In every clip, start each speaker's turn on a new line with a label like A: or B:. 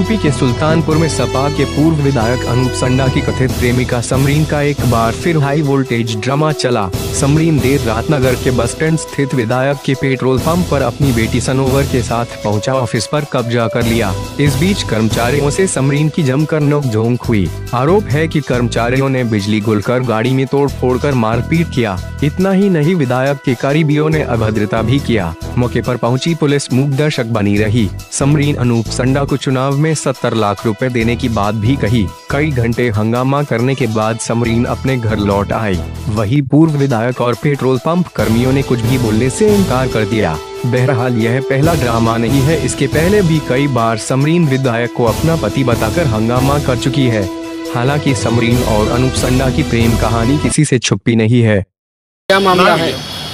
A: UP के सुल्तानपुर में सपा के पूर्व विधायक अनूप संडा की कथित प्रेमिका समरीन का एक बार फिर हाई वोल्टेज ड्रामा चला। समरीन देर रात नगर के बस स्टैंड स्थित विधायक के पेट्रोल पंप पर अपनी बेटी सनोवर के साथ पहुंचा, ऑफिस पर कब्जा कर लिया। इस बीच कर्मचारियों से समरीन की जमकर नोकझोंक हुई। आरोप है कि कर्मचारियों ने बिजली गुलकर गाड़ी में तोड़-फोड़ कर मारपीट किया। इतना ही नहीं, विधायक के करीबियों ने अभद्रता भी किया। मौके पर पहुंची पुलिस मूक दर्शक बनी रही। समरीन अनूप संडा को चुनाव में 70 लाख रुपए देने की बात भी कही। कई घंटे हंगामा करने के बाद समरीन अपने घर लौट आई। वही पूर्व विधायक और पेट्रोल पंप कर्मियों ने कुछ भी बोलने से इनकार कर दिया। बहरहाल यह पहला ड्रामा नहीं है, इसके पहले भी कई बार समरीन विधायक को अपना पति बताकर हंगामा कर चुकी है। हालांकि समरीन और अनूप संडा की प्रेम कहानी किसी से छुपी नहीं है।
B: क्या मामला है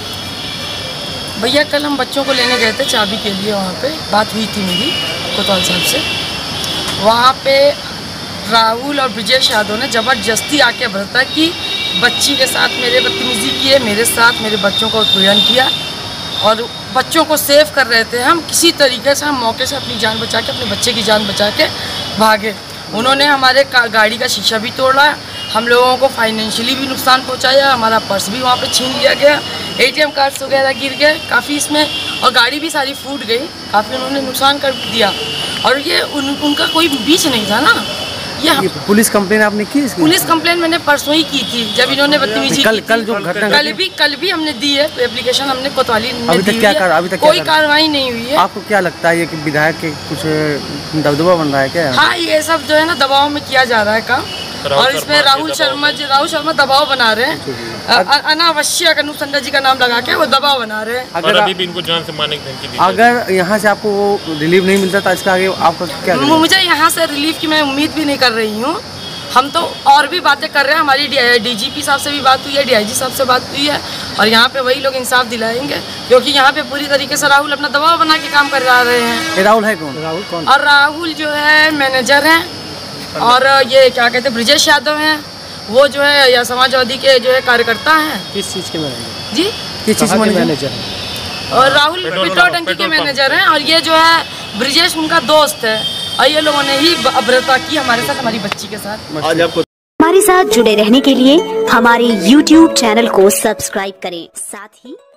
C: भैया? कल हम बच्चों को लेने गए थे चाबी के लिए, वहाँ पे बात हुई थी मेरी कोतवाल साहब से। वहाँ पे राहुल और ब्रिजेश यादव ने ज़बरदस्ती आके बताया कि बच्ची के साथ मेरे बदतमीजी की है, मेरे साथ मेरे बच्चों को उत्पीड़न किया और बच्चों को सेव कर रहे थे। हम किसी तरीके से हम मौके से अपनी जान बचा के, अपने बच्चे की जान बचा के भागे। उन्होंने हमारे गाड़ी का शीशा भी तोड़ा, हम लोगों को फाइनेंशियली भी नुकसान पहुंचाया, हमारा पर्स भी वहाँ पे छीन लिया गया, ATM कार्ड्स वगैरह गिर गए काफ़ी इसमें, और गाड़ी भी सारी फूट गई, काफ़ी उन्होंने नुकसान कर दिया। और ये उनका कोई बीच नहीं था ना। ये
B: पुलिस कंप्लेन आपने की?
C: पुलिस कंप्लेन मैंने परसों ही की थी, जब इन्होंने बदतमीजी
B: कल जो घटना
C: कल भी हमने दी है एप्लीकेशन, हमने कोतवाली
B: अभी तक
C: कोई कार्रवाई नहीं हुई है।
B: आपको क्या लगता है ये कि विधायक के कुछ दबदबा बन रहा है क्या?
C: हाँ, ये सब जो है ना दबाव में किया जा रहा है काम, और इसमें राहुल शर्मा दबाव बना रहे हैं, अनावश्यक अनूप संडा जी का नाम लगा के वो दबाव बना रहे हैं।
B: अगर अभी भी इनको जान से मारने की धमकी दी, अगर यहाँ से आपको वो रिलीफ नहीं मिलता था, इसका आगे आपको क्या?
C: मुझे यहाँ से रिलीफ की मैं उम्मीद भी नहीं कर रही हूँ। हम तो और भी बातें कर रहे हैं, हमारी DGP साहब से भी बात हुई है, DIG साहब से बात हुई है, और यहाँ पे वही लोग इंसाफ दिलाएंगे, क्योंकि यहाँ पे पूरी तरीके से राहुल अपना दबाव बना के काम कर रहे हैं।
B: राहुल है कौन? राहुल कौन?
C: और राहुल जो है मैनेजर हैं, और ये क्या कहते हैं ब्रिजेश यादव हैं, वो जो है या समाजवादी के जो है कार्यकर्ता हैं।
B: किस चीज़ के मैनेजर
C: जी?
B: किस चीज़ के मैनेजर?
C: और राहुल पेट्रोल टंकी के मैनेजर हैं, और ये जो है ब्रिजेश उनका दोस्त है, और ये लोगों ने ही अभद्रता की हमारे साथ, हमारी बच्ची के साथ।
D: आज आपको हमारे साथ जुड़े रहने के लिए हमारे YouTube चैनल को सब्सक्राइब करें, साथ ही